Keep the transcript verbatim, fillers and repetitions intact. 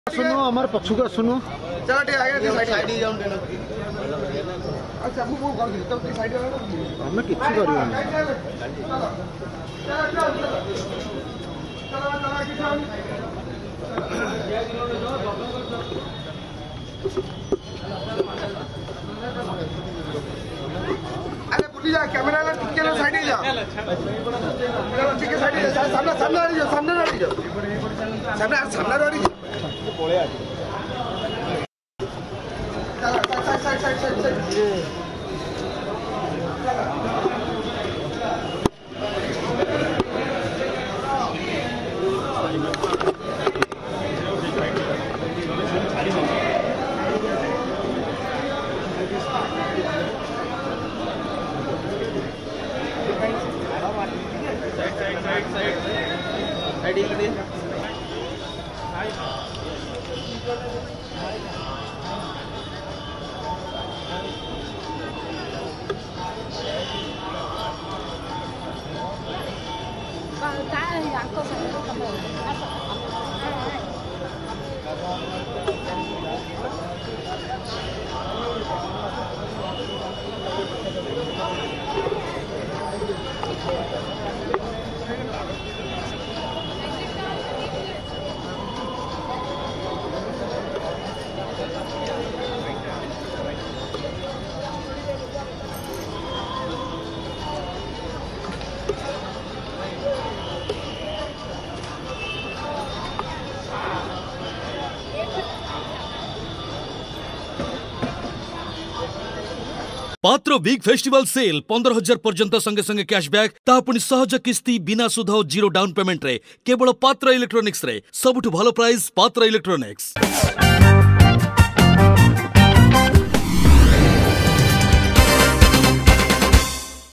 सुनो हमारे पक्षु का सुनो। चलो ठीक है आगे साइड साइड जाऊं देना। अच्छा वो वो कर दे तो साइड हमें किच्छु करियो नहीं। अरे बुली जा कैमरा ना ठीक है साइड जा। चलो ठीक है साइड जा सामने सामने आ जाओ सामने आ जाओ सामने सामने आ जाओ बोले आ side side side side side cái thì ăn có phải nó cầm rồi पात्र वीक फेस्टिवल सेल पंद्रह हजार पर्यंत संगे संगे कैशबैक तापुनी सहज किस्ती बिना सुध और जीरो डाउन पेमेंट रे केवल पात्र इलेक्ट्रॉनिक्स रे सबुठ भलो प्राइस पात्र इलेक्ट्रॉनिक्स।